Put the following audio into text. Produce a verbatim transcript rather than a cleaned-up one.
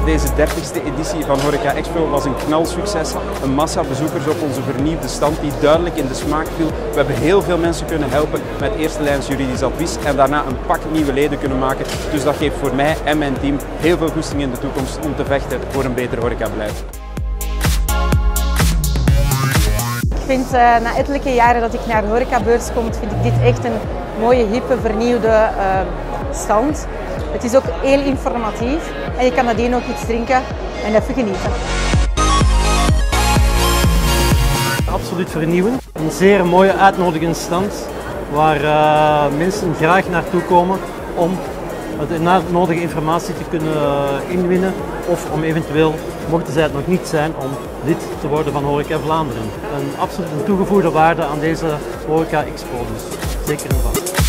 Deze dertigste editie van Horeca Expo was een knalsucces. Een massa bezoekers op onze vernieuwde stand die duidelijk in de smaak viel. We hebben heel veel mensen kunnen helpen met eerste lijns juridisch advies en daarna een pak nieuwe leden kunnen maken. Dus dat geeft voor mij en mijn team heel veel goesting in de toekomst om te vechten voor een beter horecabeleid. Ik vind uh, na ettelijke jaren dat ik naar de horecabeurs kom, vind ik dit echt een mooie, hippe, vernieuwde uh, stand. Het is ook heel informatief en je kan nadien ook iets drinken en even genieten. Absoluut vernieuwend. Een zeer mooie uitnodigende stand waar uh, mensen graag naartoe komen om de nodige informatie te kunnen inwinnen of om eventueel, mochten zij het nog niet zijn, om lid te worden van Horeca Vlaanderen. Een absoluut een toegevoegde waarde aan deze Horeca Expo, dus zeker een vast.